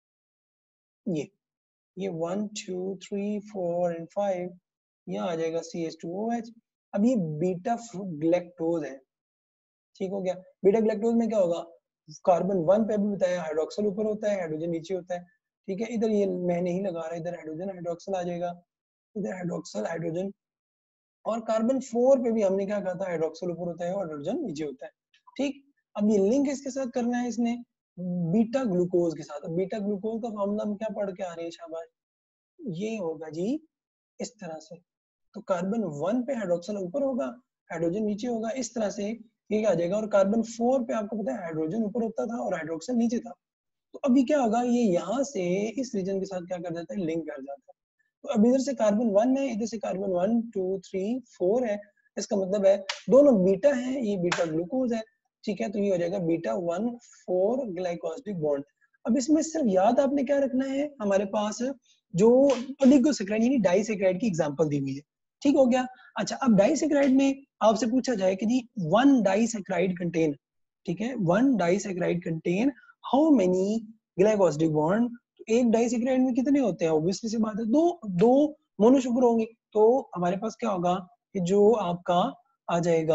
ये 1 2 3 4 एंड 5 यहाँ आ जाएगा CH2OH। अब ये बीटा ग्लैक्टोज है, ठीक हो गया। बीटा ग्लैक्टोज में क्या होगा, कार्बन 1 पे भी बताया हाइड्रोक्सिल ऊपर होता है, हाइड्रोजन नीचे होता है, ठीक है। इधर ये मैं नहीं लगा रहा, इधर हाइड्रोजन हाइड्रोक्सिल आ जाएगा, इधर हाइड्रोक्सिल हाइड्रोजन, और कार्बन 4 पे भी हमने क्या कहा था, हाइड्रोक्सिल ऊपर होता है और हाइड्रोजन नीचे होता है, ठीक। अब ये लिंक इसके साथ करना है इसने बीटा ग्लूकोज के साथ। बीटा ग्लूकोज का फॉर्मूला हम क्या पढ़ के आ रहे हैं शाबाश, ये होगा जी इस तरह से, तो कार्बन 1 पे हाइड्रोक्सिल ऊपर होगा, हाइड्रोजन नीचे होगा, इस तरह से ये आ जाएगा। और कार्बन 4 पे आपको पता है हाइड्रोजन ऊपर होता था और हाइड्रोक्सिल नीचे था, तो अभी क्या होगा, ये यहाँ से इस रीजन के साथ क्या कर जाता है, लिंक कर जाता है। तो अब इधर से कार्बन 1 है, इधर से कार्बन 1 2 3 4 है, इसका मतलब है दोनों बीटा है, ये बीटा ग्लूकोज है, ठीक है। तो ये हो जाएगा बीटा 1 4 ग्लाइकोसिडिक बॉन्ड। अब इसमें सिर्फ याद आपने क्या रखना है, हमारे पास जो ओलिगोसैकराइड यानी डाइसैकराइड की एग्जांपल दी हुई है, ठीक हो गया। अच्छा अब डाइसैकराइड में आपसे पूछा जाए कि जी 1 डाइसैकराइड कंटेन, ठीक है, 1 disaccharide contain how many glycosidic bond, तो एक डाइसैकराइड में कितने होते हैं, ऑब्वियसली सी बात है दो, दो मोनोशुगर होंगे, तो हमारे पास क्या होगा कि जो आपका आ जाएगा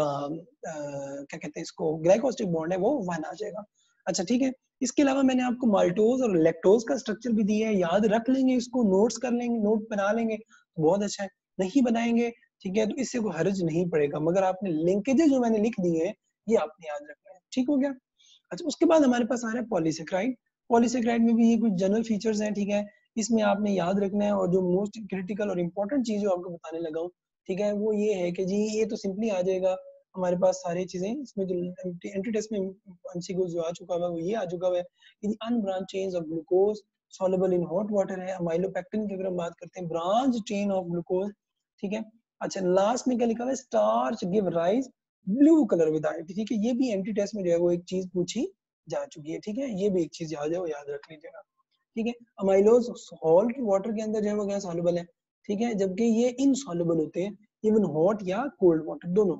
क्या कहते हैं इसको, ग्लाइकोसिडिक बॉन्ड है वो 1 आ जाएगा। अच्छा ठीक है, इसके अलावा मैंने आपको माल्टोज और लैक्टोज का स्ट्रक्चर भी दिया है, याद रख लेंगे इसको, नोट्स कर लेंगे, नोट बना लेंगे तो बहुत अच्छा है, नहीं बनाएंगे ठीक है तो इससे कोई हर्ज नहीं पड़ेगा, मगर आपने लिंकेजेस जो मैंने लिख दिए हैं ये आपने याद रखना है, ठीक हो गया। अच्छा उसके बाद हमारे पास आ रहा है पॉलीसेक्राइड। पॉलीसेक्राइड में भी ये कुछ जनरल फीचर्स हैं, ठीक है, इसमें आपने याद रखना है, और जो मोस्ट क्रिटिकल और इम्पोर्टेंट चीज जो आपको बताने लगा हूँ, ठीक है, वो ये है कि जी ये तो सिंपली आ जाएगा हमारे पास सारी चीजें, इसमें जो एंट्री टेस्ट में एमसीक्यू जो आ चुका है वो ये आ चुका है, in unbranch chains of glucose soluble in hot water है। अमाइलोपेक्टिन की अगर हम बात करते हैं, ब्रांच चेन ऑफ ग्लूकोज, ठीक है। अच्छा लास्ट में क्या लिखा हुआ है, starch give rise blue colour with iodine, ठीक है, ये भी एंट्री टेस्ट में जो है वो एक चीज पूछी जा चुकी है, ठीक है, ये भी एक चीज याद है वो याद रख लीजिएगा, ठीक है। अमाइलोज सॉल्ट वाटर के अंदर जो है वो क्या सॉल्युबल है, ठीक है, जबकि ये इनसॉल्युबल होते हैं इवन हॉट या कोल्ड वाटर दोनों,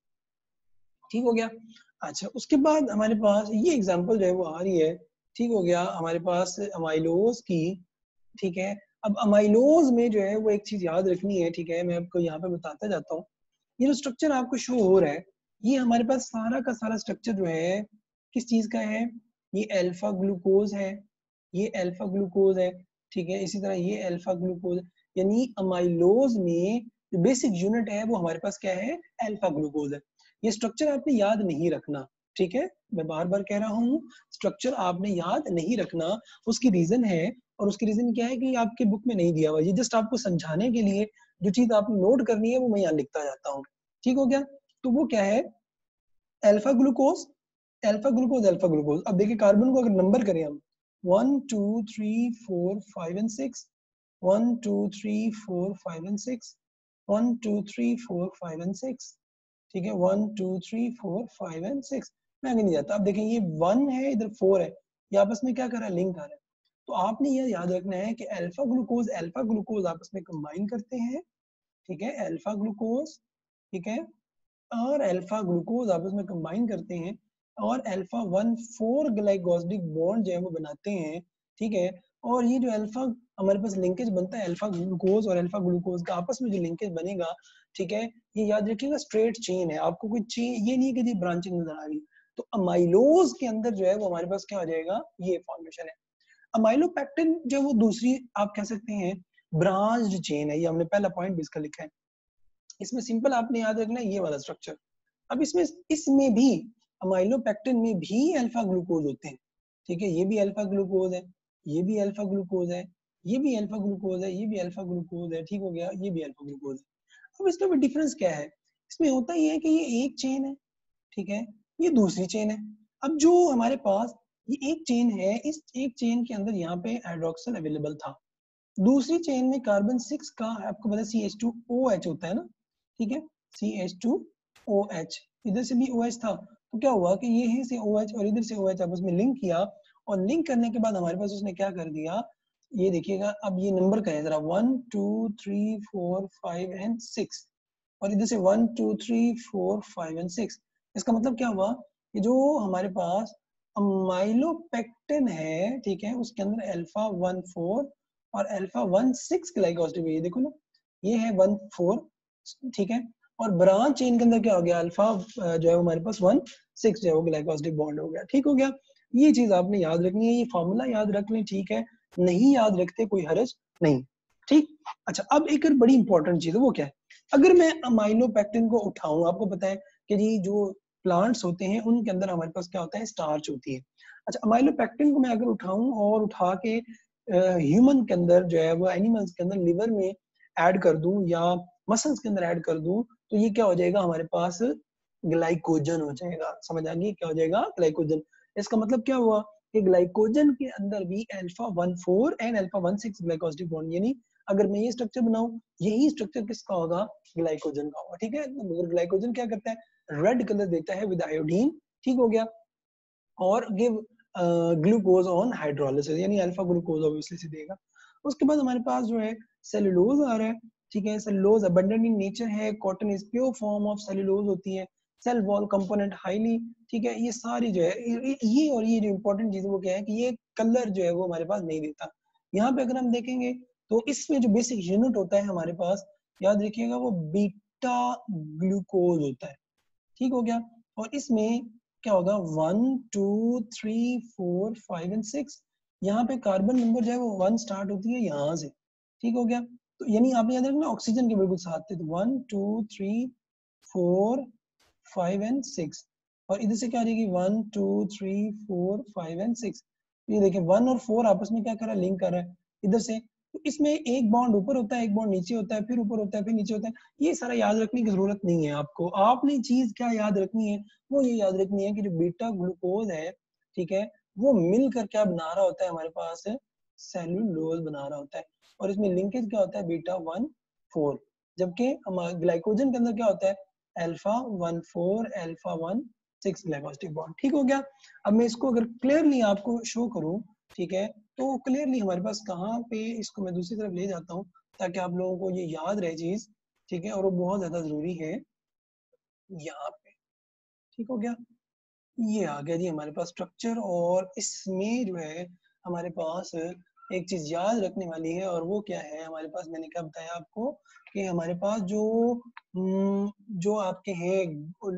ठीक हो गया। अच्छा उसके बाद हमारे पास ये एग्जांपल जो है वो आ रही है, ठीक हो गया, हमारे पास अमाइलोज की, ठीक है। अब अमाइलोज में जो है वो एक चीज याद रखनी है, ठीक है, मैं आपको यहाँ पे बताता जाता हूँ, ये जो स्ट्रक्चर आपको शो हो रहा है ये हमारे पास सारा का सारा स्ट्रक्चर जो है किस चीज का है, ये अल्फा ग्लूकोज है, ये अल्फा ग्लूकोज है, ठीक है। इसी तरह ये अल्फा ग्लूकोज, यानी अमाइलोज में जो बेसिक यूनिट है वो हमारे पास क्या है, अल्फा ग्लूकोज है। ये स्ट्रक्चर आपने याद नहीं रखना, ठीक है, मैं बार बार कह रहा हूँ, स्ट्रक्चर आपने याद नहीं रखना। उसकी रीजन है, और उसकी रीजन क्या है कि आपके बुक में नहीं दिया हुआ, ये जस्ट आपको समझाने के लिए जो चीज आपने नोट करनी है वो मैं यहाँ लिखता जाता हूँ। ठीक हो गया। तो वो क्या है, alpha glucose, alpha glucose, alpha glucose. अब देखिए कार्बन को अगर नंबर करें हम 1 2 3 4 5 एंड 6, 1 2 3 4 5 एंड 6, 1 2 3 4 5 एंड 6, ठीक है, 1 2 3 4 5 एंड 6। मैं आगे नहीं जाता। अब देखें ये 1 है, इधर 4 है, ये आपस में क्या कर रहा है, लिंक कर रहा है। तो आपने ये याद रखना है कि अल्फा ग्लूकोज आपस में कंबाइन करते हैं, ठीक है, अल्फा ग्लूकोज, ठीक है, और अल्फा ग्लूकोज आपस में कंबाइन करते हैं और अल्फा 1,4 ग्लाइकोसिडिक बॉन्ड जो है वो बनाते हैं, ठीक है। और ये जो अल्फा हमारे पास लिंकेज बनता है अल्फा ग्लूकोज और अल्फा ग्लूकोज का आपस में जो लिंकेज बनेगा, ठीक है, ये याद रखिएगा स्ट्रेट चेन है, आपको कोई चेन ये नहीं है कि जी ब्रांचिंग नजर आ रही। तो अमाइलोज के अंदर जो है वो हमारे पास क्या हो जाएगा, ये फॉर्मेशन है। अमाइलोपेक्टिन जो वो दूसरी आप कह सकते हैं ब्रांच्ड चेन है, ये हमने पहला पॉइंट भी इसका लिखा है। इसमें सिंपल आपने याद रखना है ये वाला स्ट्रक्चर। अब इसमें भी अमाइलोपेक्टिन में भी अल्फा ग्लूकोज होते हैं, ठीक है, ये भी अल्फा ग्लूकोज है, ये भी अल्फा ग्लूकोज है, ये भी अल्फा ग्लूकोज है, ये भी अल्फा ग्लूकोज है, ठीक हो गया, ये भी अल्फा ग्लूकोज है। अब इसका भी डिफरेंस क्या है, इसमें होता ही है कि ये एक चेन है, ठीक है, ये दूसरी चेन है। अब जो हमारे पास ये एक चेन है, इस एक चेन के अंदर यहाँ पे हाइड्रोक्सिल अवेलेबल था, दूसरी चेन में कार्बन 6 का आपको पता CH2OH होता है ना, ठीक है, CH2OH, इधर से भी OH था, तो क्या हुआ कि ये है से OH और इधर से OH आपस में लिंक किया, और लिंक करने के बाद हमारे पास उसने क्या कर दिया, ये देखिएगा, अब ये नंबर का है जरा 1 2 3 4 5 एंड 6, और इधर से 1 2 3 4 5 एंड 6। इसका मतलब क्या हुआ कि जो हमारे पास अमाइलोपेक्टिन है, ठीक है, उसके अंदर अल्फा 1,4 और अल्फा 1,6 ग्लाइकोसिडिक, ये देखो ना, ये है 1,4, ठीक है, और ब्रांच चेन के अंदर क्या हो गया, अल्फा जो है हमारे पास 1,6 जो है वो ग्लाइकोसिडिक बॉन्ड हो गया, ठीक हो गया। ये चीज आपने याद रखनी है, ये फॉर्मूला याद रख लें, ठीक है, नहीं याद रखते कोई हर्ज नहीं, ठीक। अच्छा, अब एक और बड़ी इंपॉर्टेंट चीज है, वो क्या है, अगर मैं अमाइलोपेक्टिन को उठाऊं, आपको पता है कि जी जो प्लांट्स होते हैं उनके अंदर हमारे पास क्या होता है, स्टार्च होती है। अच्छा, अमाइलोपेक्टिन को मैं अगर उठाऊं और उठा के ह्यूमन के अंदर जो है वो एनिमल्स के अंदर लिवर में ऐड कर दूं या मसल्स के अंदर ऐड कर दूं, तो ये क्या हो जाएगा, हमारे पास ग्लाइकोजन हो जाएगा। समझ आ गई, क्या हो जाएगा, ग्लाइकोजन। इसका मतलब क्या हुआ कि ग्लाइकोजन के अंदर भी alpha 1,4 and alpha 1,6 glycosidic bond, यानी अगर मैं ये स्ट्रक्चर बनाऊं, यही स्ट्रक्चर किसका होगा, ग्लाइकोजन का होगा, ठीक है। तो ग्लाइकोजन क्या करता है, रेड कलर देता है विद आयोडीन, ठीक हो गया, और गिव ग्लूकोज ऑन हाइड्रोलिसिस, यानी अल्फा ग्लूकोज ऑब्वियसली से देगा। उसके बाद हमारे पास जो है सेलुलोज आ रहा है, ठीक है, सेलुलोज अबंडेंट इन नेचर है, cotton is pure form of cellulose होती है, सेल वॉल कंपोनेंट हाईली, ठीक है, ये सारी जो है ये और ये जो इंपॉर्टेंट चीज वो क्या है कि ये कलर जो है वो हमारे पास नहीं देता। यहाँ पे अगर हम देखेंगे तो इसमें जो बेसिक यूनिट होता है हमारे पास, याद रखिएगा, वो बीटा ग्लूकोज होता है, ठीक हो गया। और इसमें क्या होगा, 1 2 3 4 5 एंड 6, यहाँ पे कार्बन नंबर जो है वो 1 स्टार्ट होती है यहाँ से, ठीक हो गया। तो यानी आपने याद रखना ऑक्सीजन के बिल्कुल साथ थे, तो 1 2 3 4 5 एंड 6, और इधर से क्या आ जाएगी 1 2 3 4 5 एंड 6। ये देखिए 1 और 4 आपस में क्या कर रहा है, लिंक कर रहा है इधर से। तो इसमें एक बॉन्ड ऊपर होता है, एक बॉन्ड नीचे होता है, फिर ऊपर होता है, फिर नीचे होता है। ये सारा याद रखने की जरूरत नहीं है आपको, आपने चीज क्या याद रखनी है, वो ये याद रखनी है कि जो बीटा ग्लूकोज है, ठीक है, वो मिलकर क्या बना रहा होता है, हमारे पास सेलुलोज बना रहा होता है, और इसमें लिंकेज क्या होता है, बीटा 1,4, जबकि ग्लाइकोजन के अंदर क्या होता है, अल्फा 1,4 अल्फा 1,6 ग्लाइकोसिडिक बॉन्ड, ठीक हो गया। अब मैं इसको अगर क्लियरली आपको शो करूं, ठीक है, तो क्लियरली हमारे पास कहाँ पे, इसको मैं दूसरी तरफ ले जाता हूँ ताकि आप लोगों को ये याद रहे चीज, ठीक है, और वो बहुत ज्यादा जरूरी है यहाँ पे, ठीक हो गया। ये आ गया जी हमारे पास स्ट्रक्चर, और इसमें जो है हमारे पास एक चीज याद रखने वाली है, और वो क्या है, हमारे पास मैंने क्या बताया आपको कि हमारे पास जो आपके हैं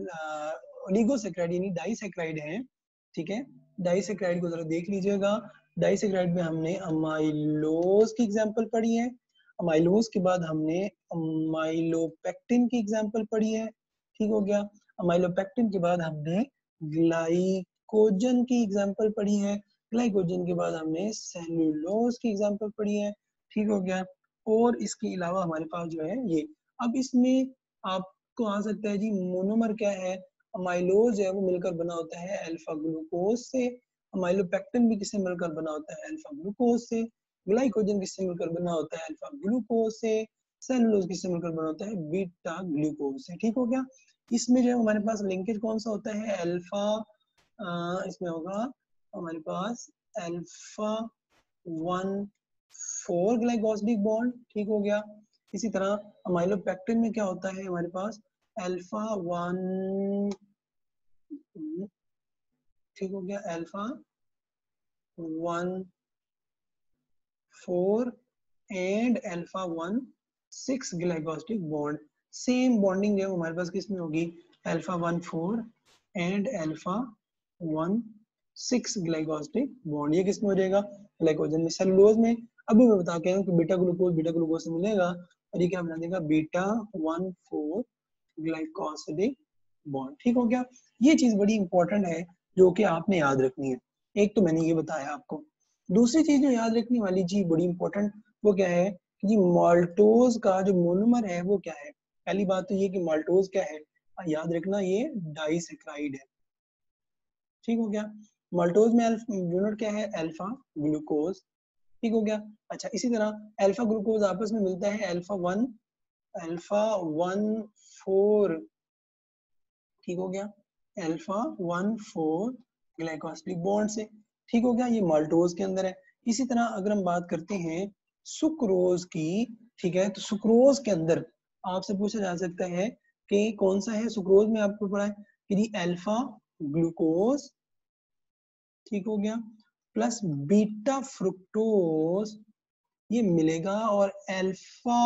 ओलिगोसैकेराइड यानी डाइसैकेराइड हैं, ठीक है, डाइसैकेराइड को जरा देख लीजिएगा। डाइसेक्राइड में हमने अमाइलोज की एग्जांपल पढ़ी है, अमाइलोज के बाद हमने अमाइलोपेक्टिन की एग्जांपल पढ़ी है, ठीक हो गया। अमाइलोपेक्टिन के बाद हमने ग्लाइकोजन की एग्जांपल पढ़ी है, ग्लाइकोजन के बाद हमने सेलुलोज की एग्जांपल पढ़ी है, ठीक हो गया। और इसके अलावा हमारे पास जो है ये, अब इसमें आपको आ सकता है जी मोनोमर क्या है, अमाइलोज है वो मिलकर बना होता है अल्फा ग्लूकोज से, अमाइलोपेक्टिन भी किससे मिलकर बना होता है अल्फा ग्लूकोज से, ग्लाइकोजन किससे मिलकर बना होता है अल्फा ग्लूकोज से, सेलुलोज किससे मिलकर बना होता है बीटा ग्लूकोज से, ठीक हो गया। इसमें जो है हमारे पास लिंकेज कौन सा होता है अल्फा, इसमें होगा हमारे पास अल्फा 1,4 ग्लाइकोसिडिक बॉन्ड, ठीक हो गया। इसी तरह अमाइलोपेक्टिन में क्या होता है हमारे पास अल्फा 1, ठीक हो गया, alpha 1,4 and alpha 1,6 glycosidic bond. Same bonding जो हमारे पास किसमें होगी alpha 1,4 and alpha 1,6 glycosidic bond, ये किसमें हो जाएगा ग्लाइकोजन में। सेलुलोज में अभी मैं बता के आया हूँ कि बीटा ग्लूकोज से मिलेगा और ये क्या बना देगा बीटा 1,4 ग्लाइकोसिडिक बॉन्ड, ठीक हो गया। ये चीज बड़ी इंपॉर्टेंट है जो कि आपने याद रखनी है। एक तो मैंने ये बताया आपको, दूसरी चीज जो याद रखने वाली जी बड़ी इंपॉर्टेंट वो क्या है कि जी माल्टोज का जो मोनोमर है वो क्या है। पहली बात तो ये कि माल्टोज क्या है, याद रखना ये डाइसैकराइड है, ठीक हो गया। माल्टोज में यूनिट क्या है अल्फा ग्लूकोज, ठीक हो गया। अच्छा इसी तरह अल्फा ग्लूकोज आपस में मिलता है अल्फा 1,4, ठीक हो गया, अल्फा 1,4 ग्लाइकोसिडिक बॉन्ड से, ठीक हो गया, ये माल्टोज के अंदर है। इसी तरह अगर हम बात करते हैं सुक्रोज की, ठीक है, तो सुक्रोज के अंदर आपसे पूछा जा सकता है कि कौन सा है सुक्रोज में, आपको पढ़ा है कि अल्फा ग्लूकोज, ठीक हो गया, प्लस बीटा फ्रुक्टोज ये मिलेगा और अल्फा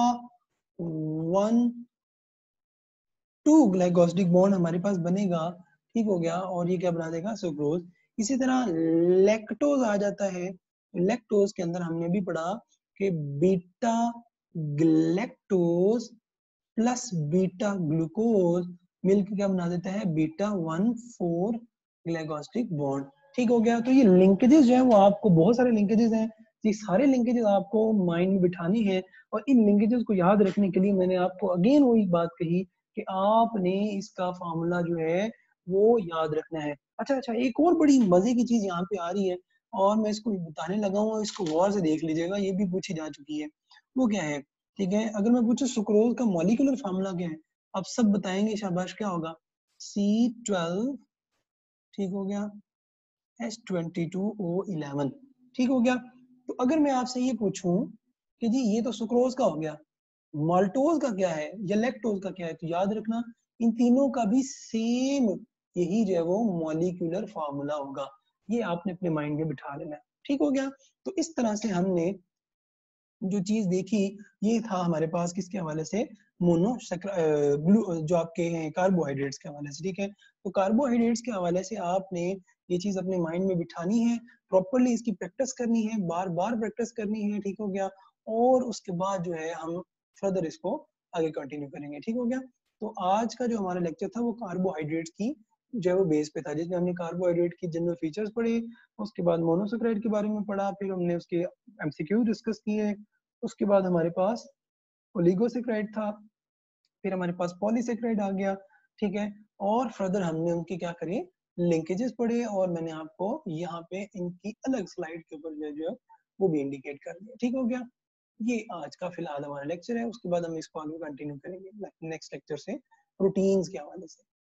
1,2 ग्लाइकोसिडिक बॉन्ड हमारे पास बनेगा, ठीक हो गया, और ये क्या बना देगा सुक्रोज। इसी तरह लैक्टोज आ जाता है, लैक्टोज के अंदर हमने भी पढ़ा कि beta galactose plus beta glucose मिलकर क्या बना देता है बीटा 1,4 ग्लाइकोसिडिक बॉन्ड, ठीक हो गया। तो ये लिंकेजेस जो है वो आपको बहुत सारे लिंकेजेस हैं, ये सारे लिंकेजेस आपको माइंड में बिठानी है और इन लिंकेजेस को याद रखने के लिए मैंने आपको अगेन वही बात कही कि आपने इसका फार्मूला जो है वो याद रखना है। अच्छा एक और बड़ी मजे की चीज यहाँ पे आ रही है और मैं इसको बताने लगा हूँ, इसको गौर से देख लीजिएगा, ये भी पूछी जा चुकी है। वो क्या है, ठीक है, अगर मैं पूछूं सुक्रोज का मॉलिक्यूलर फार्मूला क्या है, आप सब बताएंगे शाबाश, क्या होगा C12, ठीक हो गया, H22O11, ठीक हो गया। तो अगर मैं आपसे ये पूछूं कि जी ये तो सुक्रोज का हो गया, माल्टोज का क्या है या लैक्टोज का क्या है, तो याद रखना इन तीनों का भी सेम यही जो है वो मॉलिक्यूलर फार्मूला होगा, ये आपने अपने माइंड में बिठा लेना है, ठीक हो गया। तो इस तरह से हमने जो चीज देखी ये था हमारे पास किसके हवाले से मोनो जो आपके हैं कार्बोहाइड्रेट्स के हवाले से, ठीक है। तो कार्बोहाइड्रेट्स के हवाले से आपने ये चीज अपने माइंड में बिठानी है, प्रॉपरली इसकी प्रैक्टिस करनी है, बार बार प्रैक्टिस करनी है, ठीक हो गया। और उसके बाद जो है हम फर्दर इसको आगे कंटिन्यू करेंगे, ठीक हो गया। तो आज का जो हमारा लेक्चर था वो कार्बोहाइड्रेट्स की जो है वो बेस पे था, जिसमें हमने कार्बोहाइड्रेट की जनरल फीचर्स पढ़े, उसके बाद मोनोसेक्राइड के बारे में पढ़ा, फिर हमने उसके एमसीक्यू डिस्कस किए, उसके बाद हमारे पास ओलिगोसेक्राइड था, फिर हमारे पास पॉलीसेक्राइड आ गया, ठीक है। और फर्दर हमने उनकी क्या करे लिंकेजेस पढ़े और मैंने आपको यहाँ पे इनकी अलग स्लाइड के ऊपर जो है वो भी इंडिकेट कर दिया, ठीक हो गया। ये आज का फिलहाल हमारा लेक्चर है, उसके बाद हम इसको आगे कंटिन्यू करेंगे नेक्स्ट लेक्चर से प्रोटीन्स के हवाले से।